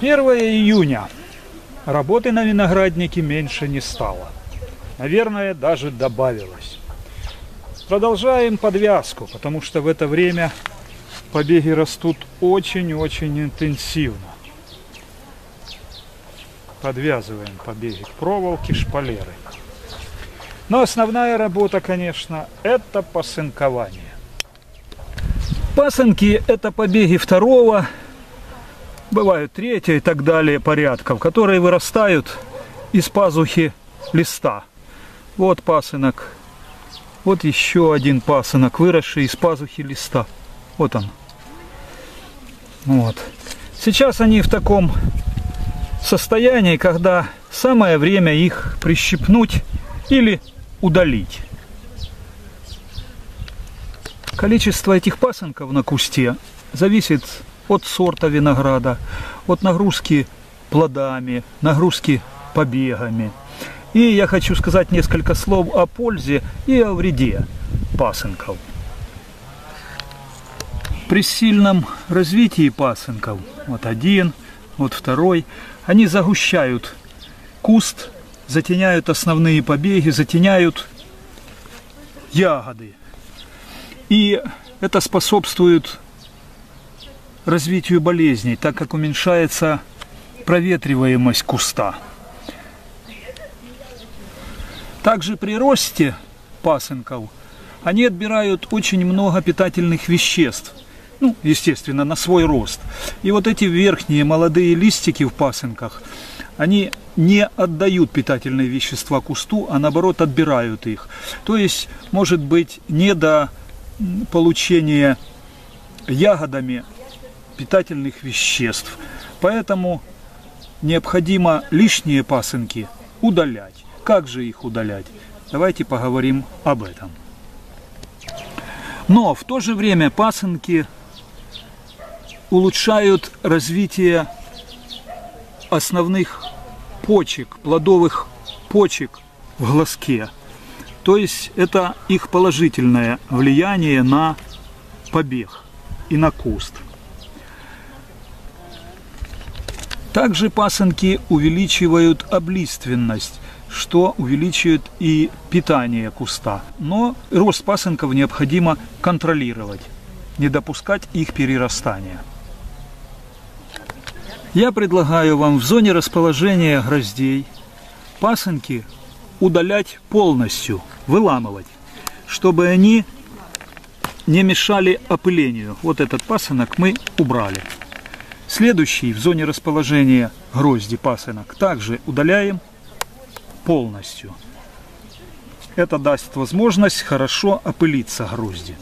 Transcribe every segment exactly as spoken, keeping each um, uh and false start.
первое июня. Работы на винограднике меньше не стало. Наверное, даже добавилось. Продолжаем подвязку, потому что в это время побеги растут очень-очень интенсивно. Подвязываем побеги к проволоке, шпалеры. Но основная работа, конечно, это пасынкование. Пасынки – это побеги второго, бывают третьего и так далее порядков, которые вырастают из пазухи листа. Вот пасынок, вот еще один пасынок, выросший из пазухи листа. Вот он. Вот. Сейчас они в таком состоянии, когда самое время их прищипнуть или удалить. Количество этих пасынков на кусте зависит от сорта винограда, от нагрузки плодами, нагрузки побегами. И я хочу сказать несколько слов о пользе и о вреде пасынков. При сильном развитии пасынков, вот один, вот второй, они загущают куст, затеняют основные побеги, затеняют ягоды. И это способствует развитию болезней, так как уменьшается проветриваемость куста. Также при росте пасынков они отбирают очень много питательных веществ, ну, естественно, на свой рост. И вот эти верхние молодые листики в пасынках, они не отдают питательные вещества кусту, а наоборот отбирают их. То есть, может быть, не до получения ягодами питательных веществ. Поэтому необходимо лишние пасынки удалять. Как же их удалять? Давайте поговорим об этом. Но в то же время пасынки улучшают развитие основных почек, плодовых почек в глазке. То есть это их положительное влияние на побег и на куст. Также пасынки увеличивают облиственность, что увеличивает и питание куста. Но рост пасынков необходимо контролировать, не допускать их перерастания. Я предлагаю вам в зоне расположения гроздей пасынки удалять полностью, выламывать, чтобы они не мешали опылению. Вот этот пасынок мы убрали. Следующий в зоне расположения грозди пасынок также удаляем полностью. Это даст возможность хорошо опылиться грозди.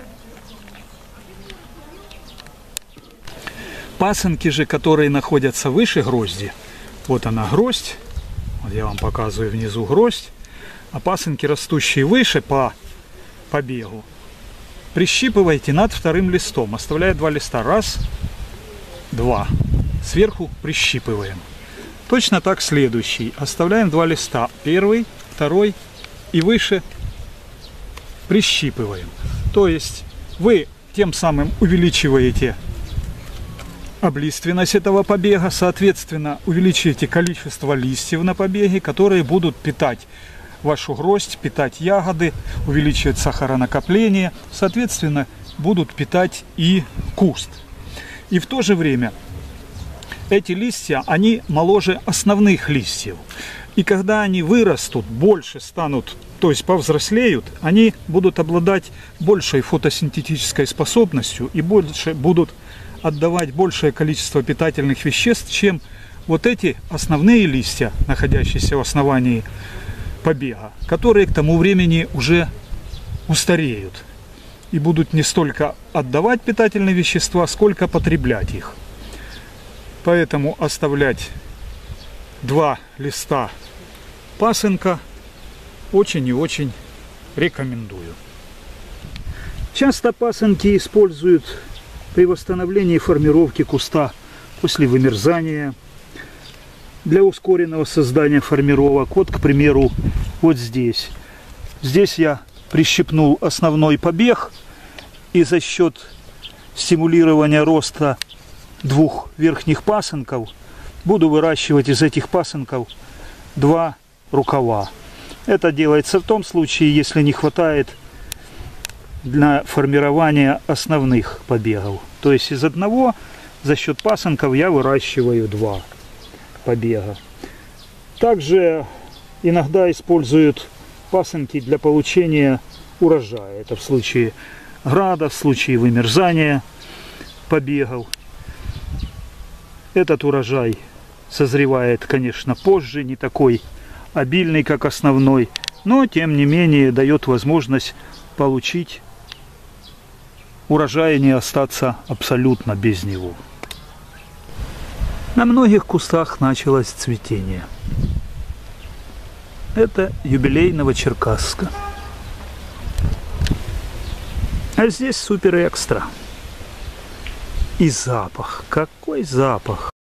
Пасынки же, которые находятся выше грозди, вот она гроздь, вот я вам показываю внизу гроздь, а пасынки, растущие выше по побегу, прищипывайте над вторым листом, оставляя два листа. Раз, два. Сверху прищипываем. Точно так следующий. Оставляем два листа. Первый, второй и выше прищипываем. То есть вы тем самым увеличиваете облиственность этого побега, соответственно, увеличиваете количество листьев на побеге, которые будут питать вашу гроздь, питать ягоды, увеличивать сахаронакопление, соответственно, будут питать и куст. И в то же время эти листья, они моложе основных листьев. И когда они вырастут, больше станут, то есть повзрослеют, они будут обладать большей фотосинтетической способностью и больше будут отдавать большее количество питательных веществ, чем вот эти основные листья, находящиеся в основании побега, которые к тому времени уже устареют и будут не столько отдавать питательные вещества, сколько потреблять их. Поэтому оставлять два листа пасынка очень и очень рекомендую. Часто пасынки используют при восстановлении формировки куста после вымерзания, для ускоренного создания формировок. Вот, к примеру, вот здесь. Здесь я прищипнул основной побег, и за счет стимулирования роста двух верхних пасынков буду выращивать из этих пасынков два рукава. Это делается в том случае, если не хватает для формирования основных побегов. То есть из одного за счет пасынков я выращиваю два побега. Также иногда используют пасынки для получения урожая. Это в случае града, в случае вымерзания побегов. Этот урожай созревает, конечно, позже, не такой обильный, как основной, но тем не менее дает возможность получить урожай и не остаться абсолютно без него. На многих кустах началось цветение. Это юбилейного черкасска. А здесь супер экстра. И запах. Какой запах!